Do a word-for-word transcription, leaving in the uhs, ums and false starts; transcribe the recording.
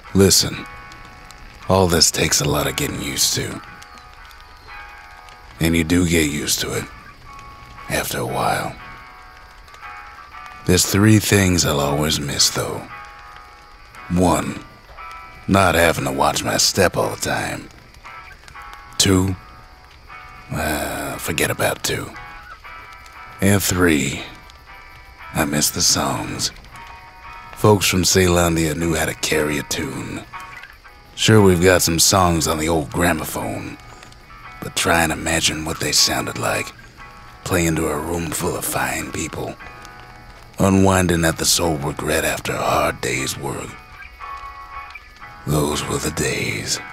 Listen, all this takes a lot of getting used to. And you do get used to it, after a while. There's three things I'll always miss, though. One, not having to watch my step all the time. Two, uh, forget about two. And three, I miss the songs. Folks from Ceylondia knew how to carry a tune. Sure, we've got some songs on the old gramophone, but try and imagine what they sounded like, playing to a room full of fine people, unwinding at the sole regret after a hard day's work. Those were the days.